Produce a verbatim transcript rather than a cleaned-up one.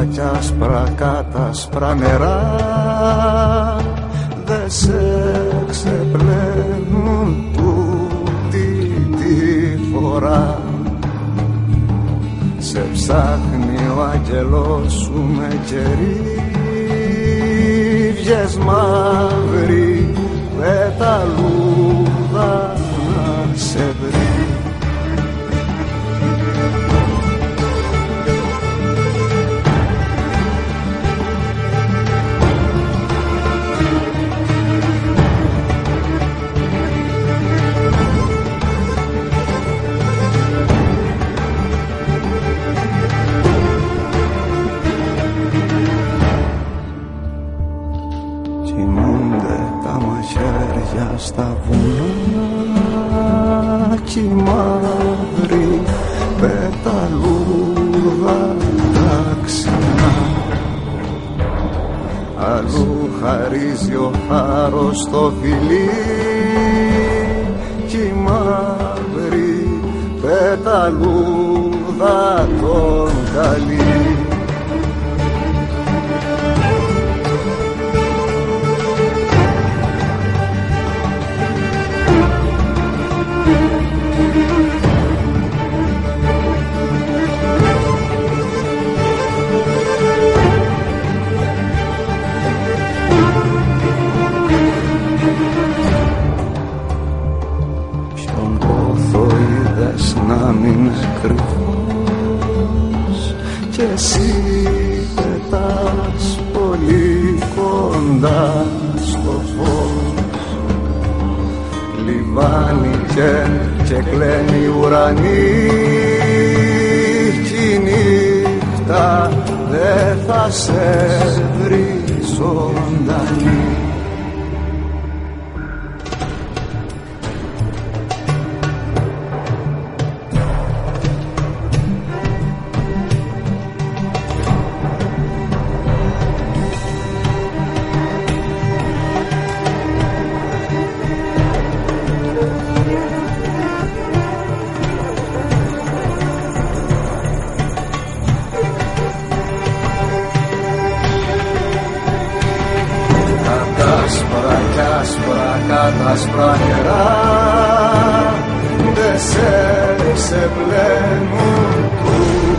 άσπρα κι άσπρα κάτασπρα νερά δε σε ξεπλένουν τούτη τη φορά. Σε ψάχνει ο άγγελος σου με κερίβιες μαύρη πεταλούδα να σε βρει. Στα βουνά κι η μαύρη πεταλούδα ταξινά. Αλλού χαρίζει ο χάρος στο φιλί κι η μαύρη πεταλούδα τον καλεί. Να μην κρυφός κι εσύ πετάς πολύ κοντά στο φως. Λιβάνι και, και κλαίνει ουρανή κι η νύχτα δε θα σε βρει ζωντανή. Άσπρα νερά δε σε ξεπλένουν.